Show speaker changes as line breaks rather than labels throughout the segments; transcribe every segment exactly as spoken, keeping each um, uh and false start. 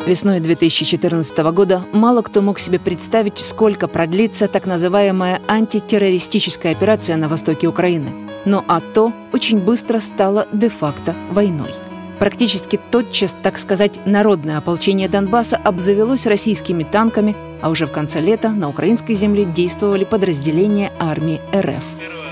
Весной две тысячи четырнадцатого года мало кто мог себе представить, сколько продлится так называемая антитеррористическая операция на востоке Украины. Но АТО очень быстро стало де-факто войной. Практически тотчас, так сказать, народное ополчение Донбасса обзавелось российскими танками, а уже в конце лета на украинской земле действовали подразделения армии РФ.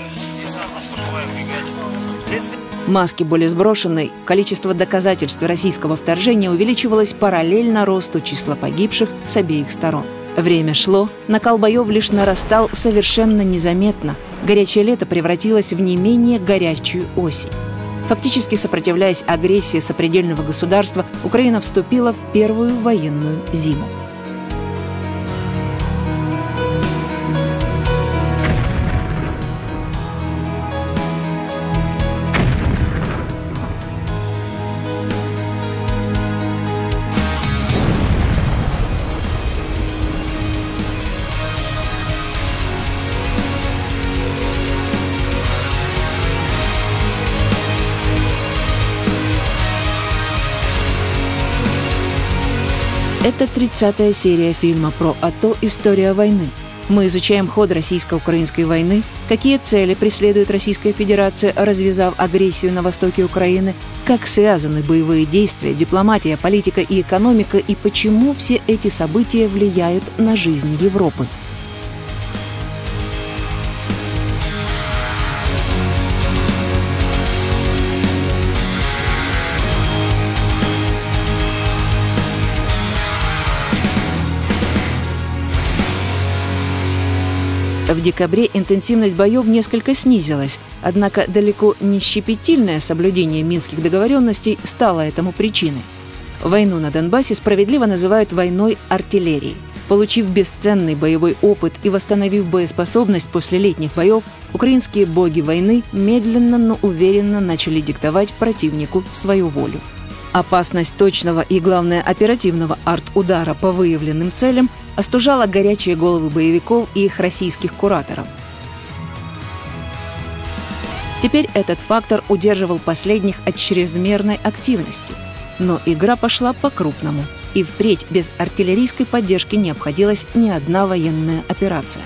Маски были сброшены, количество доказательств российского вторжения увеличивалось параллельно росту числа погибших с обеих сторон. Время шло, накал боев лишь нарастал совершенно незаметно. Горячее лето превратилось в не менее горячую осень. Фактически сопротивляясь агрессии сопредельного государства, Украина вступила в первую военную зиму. Это тридцатая серия фильма про АТО «История войны». Мы изучаем ход российско-украинской войны, какие цели преследует Российская Федерация, развязав агрессию на востоке Украины, как связаны боевые действия, дипломатия, политика и экономика, и почему все эти события влияют на жизнь Европы. В декабре интенсивность боев несколько снизилась, однако далеко не щепетильное соблюдение минских договоренностей стало этому причиной. Войну на Донбассе справедливо называют войной артиллерии. Получив бесценный боевой опыт и восстановив боеспособность после летних боев, украинские боги войны медленно, но уверенно начали диктовать противнику свою волю. Опасность точного и, главное, оперативного арт-удара по выявленным целям остужала горячие головы боевиков и их российских кураторов. Теперь этот фактор удерживал последних от чрезмерной активности. Но игра пошла по-крупному, и впредь без артиллерийской поддержки не обходилась ни одна военная операция.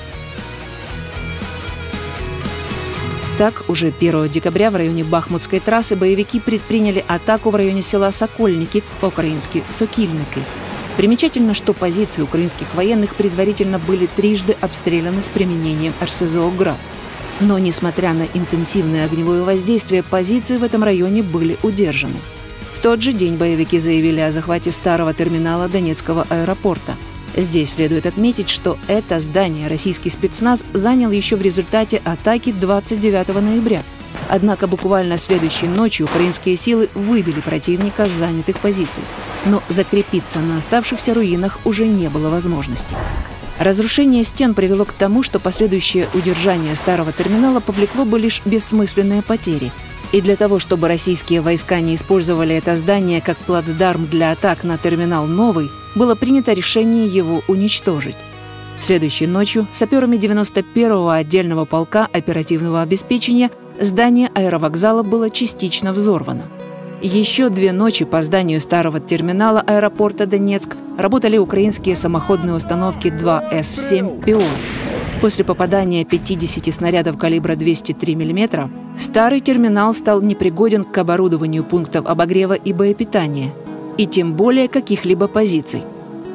Так, уже первого декабря в районе Бахмутской трассы боевики предприняли атаку в районе села Сокольники, по-украински Сокільники. Примечательно, что позиции украинских военных предварительно были трижды обстреляны с применением эр эс зэ о «Град». Но, несмотря на интенсивное огневое воздействие, позиции в этом районе были удержаны. В тот же день боевики заявили о захвате старого терминала Донецкого аэропорта. Здесь следует отметить, что это здание российский спецназ занял еще в результате атаки двадцать девятого ноября. Однако буквально следующей ночью украинские силы выбили противника с занятых позиций. Но закрепиться на оставшихся руинах уже не было возможности. Разрушение стен привело к тому, что последующее удержание старого терминала повлекло бы лишь бессмысленные потери. И для того, чтобы российские войска не использовали это здание как плацдарм для атак на терминал новый, было принято решение его уничтожить. Следующей ночью саперами девяносто первого отдельного полка оперативного обеспечения здание аэровокзала было частично взорвано. Еще две ночи по зданию старого терминала аэропорта Донецк работали украинские самоходные установки два эс семь «Пион». После попадания пятидесяти снарядов калибра двести три миллиметра старый терминал стал непригоден к оборудованию пунктов обогрева и боепитания, и тем более каких-либо позиций.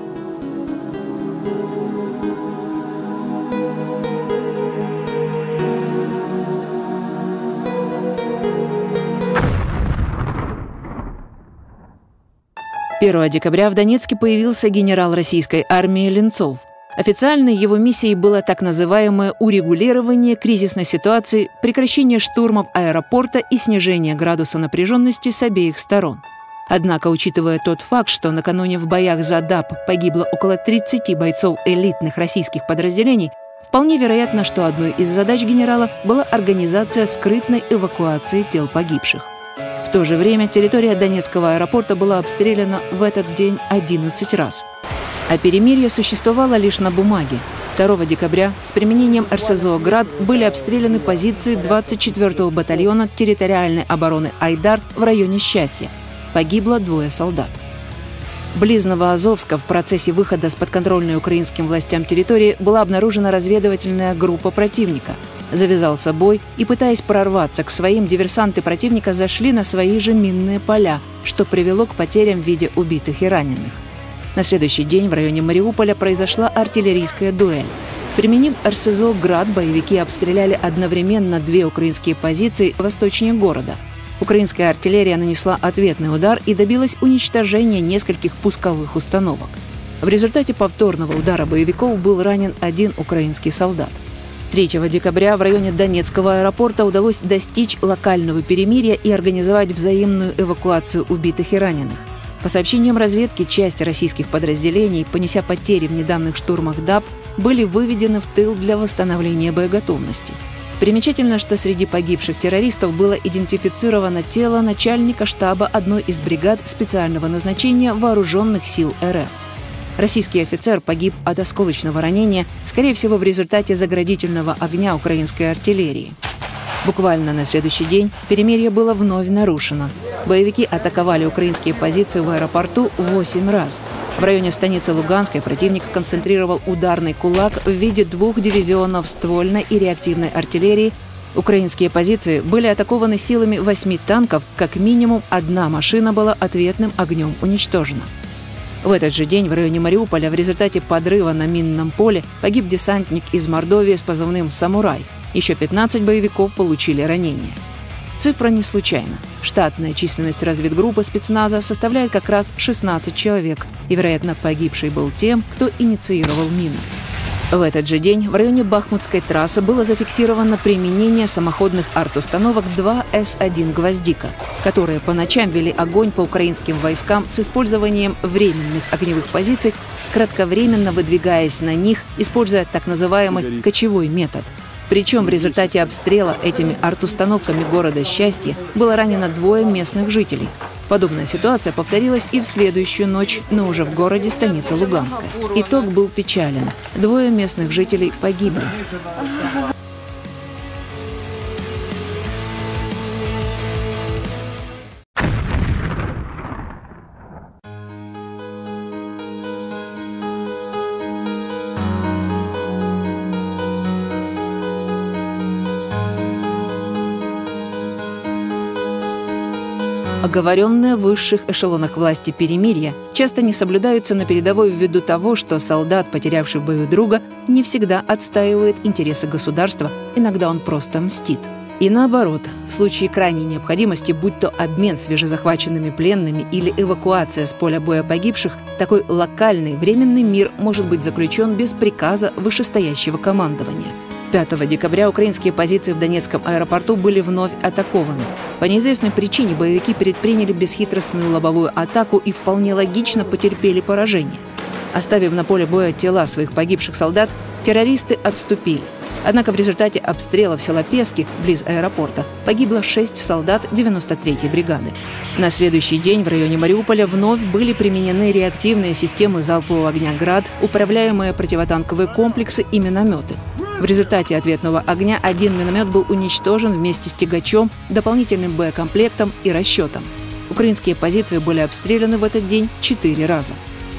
первого декабря в Донецке появился генерал российской армии Ленцов. Официальной его миссией было так называемое урегулирование кризисной ситуации, прекращение штурмов аэропорта и снижение градуса напряженности с обеих сторон. Однако, учитывая тот факт, что накануне в боях за ДАП погибло около тридцати бойцов элитных российских подразделений, вполне вероятно, что одной из задач генерала была организация скрытной эвакуации тел погибших. В то же время территория Донецкого аэропорта была обстреляна в этот день одиннадцать раз. А перемирие существовало лишь на бумаге. второго декабря с применением эр эс зэ о «Град» были обстреляны позиции двадцать четвёртого батальона территориальной обороны «Айдар» в районе Счастья. Погибло двое солдат. Близ Новоазовска в процессе выхода с подконтрольной украинским властям территории была обнаружена разведывательная группа противника. Завязался бой, и, пытаясь прорваться к своим, диверсанты противника зашли на свои же минные поля, что привело к потерям в виде убитых и раненых. На следующий день в районе Мариуполя произошла артиллерийская дуэль. Применив эр эс зэ о «Град», боевики обстреляли одновременно две украинские позиции восточнее города. Украинская артиллерия нанесла ответный удар и добилась уничтожения нескольких пусковых установок. В результате повторного удара боевиков был ранен один украинский солдат. третьего декабря в районе Донецкого аэропорта удалось достичь локального перемирия и организовать взаимную эвакуацию убитых и раненых. По сообщениям разведки, часть российских подразделений, понеся потери в недавних штурмах ДАП, были выведены в тыл для восстановления боеготовности. Примечательно, что среди погибших террористов было идентифицировано тело начальника штаба одной из бригад специального назначения вооруженных сил эр эф. Российский офицер погиб от осколочного ранения, скорее всего, в результате заградительного огня украинской артиллерии. Буквально на следующий день перемирие было вновь нарушено. Боевики атаковали украинские позиции в аэропорту восемь раз. В районе станицы Луганской противник сконцентрировал ударный кулак в виде двух дивизионов ствольной и реактивной артиллерии. Украинские позиции были атакованы силами восьми танков, как минимум одна машина была ответным огнем уничтожена. В этот же день в районе Мариуполя в результате подрыва на минном поле погиб десантник из Мордовии с позывным «Самурай». Еще пятнадцать боевиков получили ранения. Цифра не случайна. Штатная численность разведгруппы спецназа составляет как раз шестнадцать человек, и, вероятно, погибший был тем, кто инициировал мину. В этот же день в районе Бахмутской трассы было зафиксировано применение самоходных арт-установок два эс один «Гвоздика», которые по ночам вели огонь по украинским войскам с использованием временных огневых позиций, кратковременно выдвигаясь на них, используя так называемый кочевой метод. Причем в результате обстрела этими арт-установками города Счастье было ранено двое местных жителей. Подобная ситуация повторилась и в следующую ночь, но уже в городе станица Луганская. Итог был печален. Двое местных жителей погибли. Оговоренные в высших эшелонах власти перемирия часто не соблюдаются на передовой ввиду того, что солдат, потерявший в бою друга, не всегда отстаивает интересы государства, иногда он просто мстит. И наоборот, в случае крайней необходимости, будь то обмен свежезахваченными пленными или эвакуация с поля боя погибших, такой локальный временный мир может быть заключен без приказа вышестоящего командования. пятого декабря украинские позиции в Донецком аэропорту были вновь атакованы. По неизвестной причине боевики предприняли бесхитростную лобовую атаку и вполне логично потерпели поражение. Оставив на поле боя тела своих погибших солдат, террористы отступили. Однако в результате обстрелов села Пески, близ аэропорта, погибло шесть солдат девяносто третьей бригады. На следующий день в районе Мариуполя вновь были применены реактивные системы залпового огня «Град», управляемые противотанковые комплексы и минометы. В результате ответного огня один миномет был уничтожен вместе с тягачом, дополнительным боекомплектом и расчетом. Украинские позиции были обстреляны в этот день четыре раза.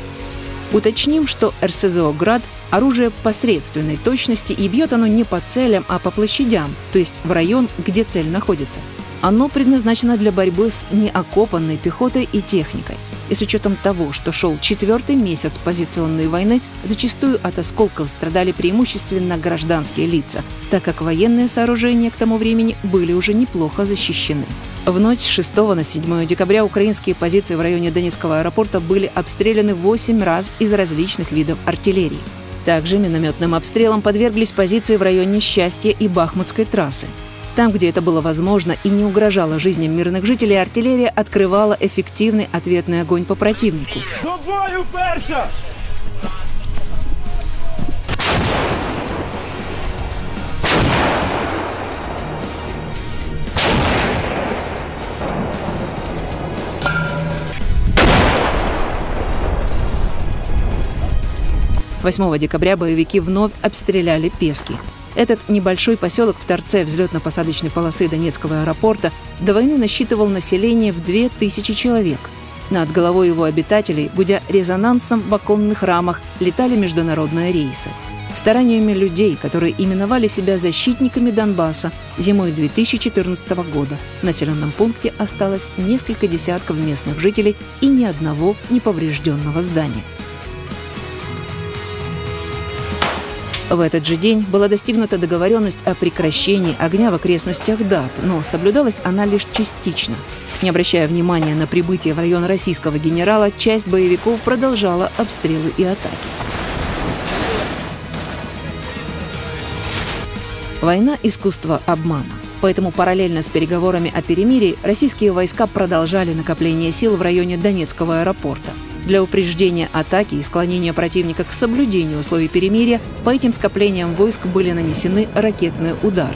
Уточним, что эр эс зэ о «Град» – оружие посредственной точности, и бьет оно не по целям, а по площадям, то есть в район, где цель находится. Оно предназначено для борьбы с неокопанной пехотой и техникой. И с учетом того, что шел четвертый месяц позиционной войны, зачастую от осколков страдали преимущественно гражданские лица, так как военные сооружения к тому времени были уже неплохо защищены. В ночь с шестого на седьмое декабря украинские позиции в районе Донецкого аэропорта были обстреляны восемь раз из различных видов артиллерии. Также минометным обстрелам подверглись позиции в районе Счастья и Бахмутской трассы. Там, где это было возможно и не угрожало жизням мирных жителей, артиллерия открывала эффективный ответный огонь по противнику.
До бою, перша!
восьмого декабря боевики вновь обстреляли Пески. Этот небольшой поселок в торце взлетно-посадочной полосы Донецкого аэропорта до войны насчитывал население в две тысячи человек. Над головой его обитателей, гудя резонансом в оконных рамах, летали международные рейсы. Стараниями людей, которые именовали себя защитниками Донбасса, зимой две тысячи четырнадцатого года в населенном пункте осталось несколько десятков местных жителей и ни одного неповрежденного здания. В этот же день была достигнута договоренность о прекращении огня в окрестностях Даб, но соблюдалась она лишь частично. Не обращая внимания на прибытие в район российского генерала, часть боевиков продолжала обстрелы и атаки. Война – искусство обмана. Поэтому параллельно с переговорами о перемирии российские войска продолжали накопление сил в районе Донецкого аэропорта. Для упреждения атаки и склонения противника к соблюдению условий перемирия по этим скоплениям войск были нанесены ракетные удары.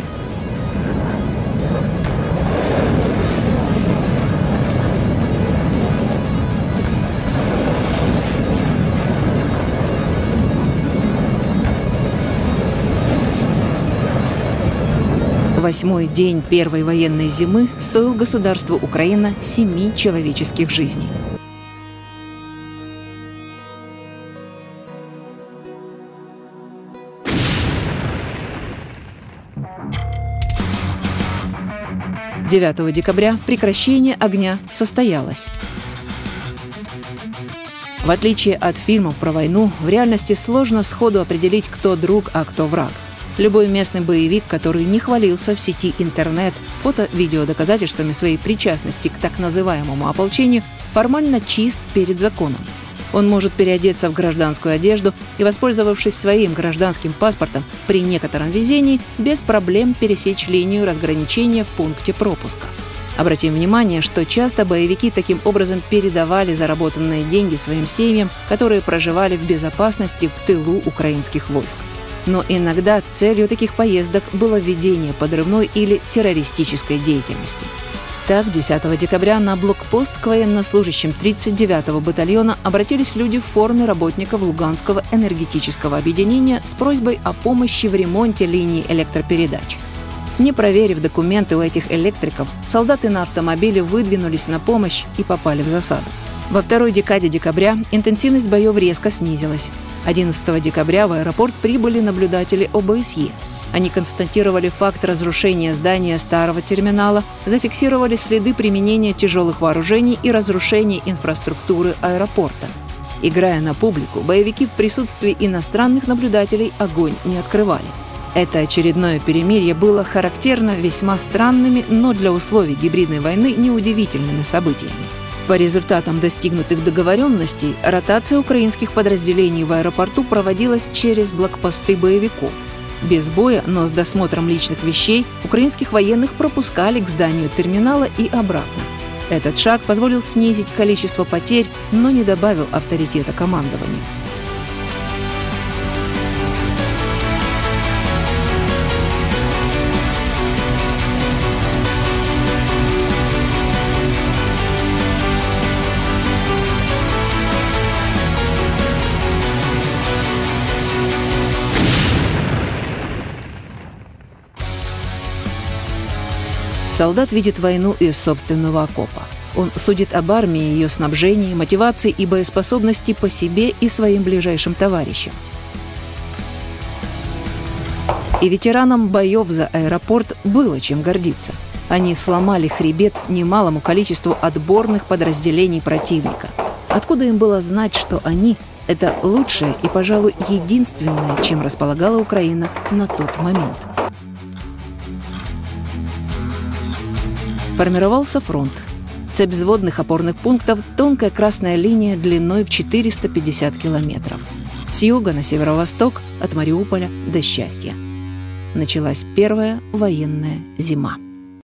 Восьмой день первой военной зимы стоил государству Украина семи человеческих жизней. девятого декабря прекращение огня состоялось. В отличие от фильмов про войну, в реальности сложно сходу определить, кто друг, а кто враг. Любой местный боевик, который не хвалился в сети интернет фото-видео доказательствами своей причастности к так называемому ополчению, формально чист перед законом. Он может переодеться в гражданскую одежду и, воспользовавшись своим гражданским паспортом, при некотором везении, без проблем пересечь линию разграничения в пункте пропуска. Обратим внимание, что часто боевики таким образом передавали заработанные деньги своим семьям, которые проживали в безопасности в тылу украинских войск. Но иногда целью таких поездок было ведение подрывной или террористической деятельности. Так, десятого декабря на блокпост к военнослужащим тридцать девятого батальона обратились люди в форме работников Луганского энергетического объединения с просьбой о помощи в ремонте линии электропередач. Не проверив документы у этих электриков, солдаты на автомобиле выдвинулись на помощь и попали в засаду. Во второй декаде декабря интенсивность боев резко снизилась. одиннадцатого декабря в аэропорт прибыли наблюдатели О Бэ Эс Е. Они констатировали факт разрушения здания старого терминала, зафиксировали следы применения тяжелых вооружений и разрушения инфраструктуры аэропорта. Играя на публику, боевики в присутствии иностранных наблюдателей огонь не открывали. Это очередное перемирие было характерно весьма странными, но для условий гибридной войны неудивительными событиями. По результатам достигнутых договоренностей, ротация украинских подразделений в аэропорту проводилась через блокпосты боевиков. Без боя, но с досмотром личных вещей, украинских военных пропускали к зданию терминала и обратно. Этот шаг позволил снизить количество потерь, но не добавил авторитета командованию. Солдат видит войну из собственного окопа. Он судит об армии, ее снабжении, мотивации и боеспособности по себе и своим ближайшим товарищам. И ветеранам боев за аэропорт было чем гордиться. Они сломали хребет немалому количеству отборных подразделений противника. Откуда им было знать, что они – это лучшее и, пожалуй, единственное, чем располагала Украина на тот момент. Формировался фронт. Цепь взводных опорных пунктов, тонкая красная линия длиной в четыреста пятьдесят километров. С юга на северо-восток, от Мариуполя до Счастья. Началась первая военная зима.